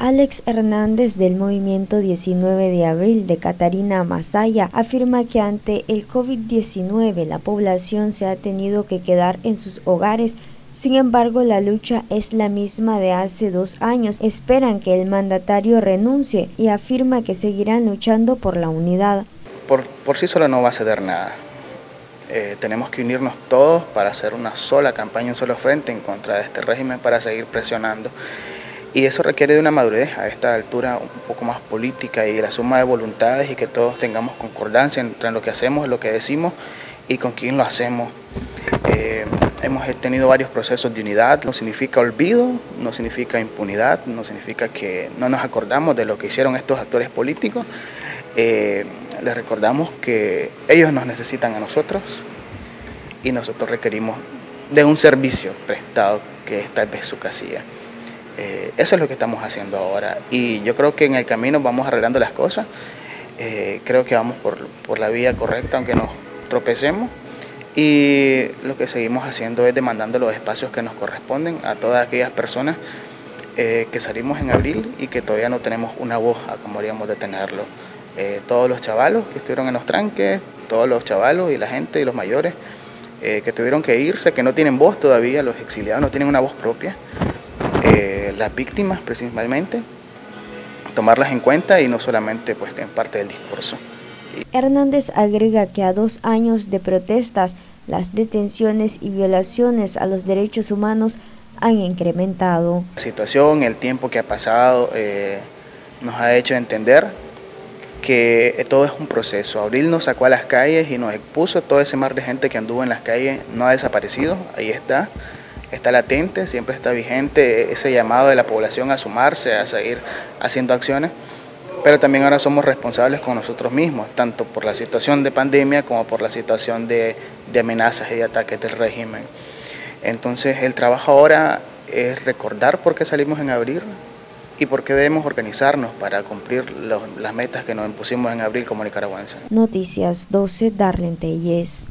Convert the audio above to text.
Alex Hernández del Movimiento 19 de Abril de Catarina Masaya afirma que ante el COVID-19 la población se ha tenido que quedar en sus hogares. Sin embargo, la lucha es la misma de hace 2 años. Esperan que el mandatario renuncie y afirma que seguirán luchando por la unidad. Por sí solo no va a ceder nada. Tenemos que unirnos todos para hacer una sola campaña, un solo frente en contra de este régimen para seguir presionando. Y eso requiere de una madurez a esta altura un poco más política y la suma de voluntades y que todos tengamos concordancia entre lo que hacemos, lo que decimos y con quién lo hacemos. Hemos tenido varios procesos de unidad, no significa olvido, no significa impunidad, no significa que no nos acordamos de lo que hicieron estos actores políticos. Les recordamos que ellos nos necesitan a nosotros y nosotros requerimos de un servicio prestado que es tal vez su casilla. Eso es lo que estamos haciendo ahora y yo creo que en el camino vamos arreglando las cosas. Creo que vamos por la vía correcta, aunque nos tropecemos, y lo que seguimos haciendo es demandando los espacios que nos corresponden a todas aquellas personas que salimos en abril y que todavía no tenemos una voz como haríamos de tenerlo. Todos los chavalos que estuvieron en los tranques, todos los chavalos y la gente y los mayores que tuvieron que irse, que no tienen voz todavía, los exiliados no tienen una voz propia. Las víctimas principalmente, tomarlas en cuenta y no solamente pues en parte del discurso. Hernández agrega que a 2 años de protestas, las detenciones y violaciones a los derechos humanos han incrementado. La situación, el tiempo que ha pasado nos ha hecho entender que todo es un proceso. Abril nos sacó a las calles y nos expuso todo ese mar de gente que anduvo en las calles, no ha desaparecido, ahí está. Está latente, siempre está vigente ese llamado de la población a sumarse, a seguir haciendo acciones, pero también ahora somos responsables con nosotros mismos, tanto por la situación de pandemia como por la situación de amenazas y de ataques del régimen. Entonces el trabajo ahora es recordar por qué salimos en abril y por qué debemos organizarnos para cumplir las metas que nos impusimos en abril como nicaragüenses. Noticias 12, Darlene Telles.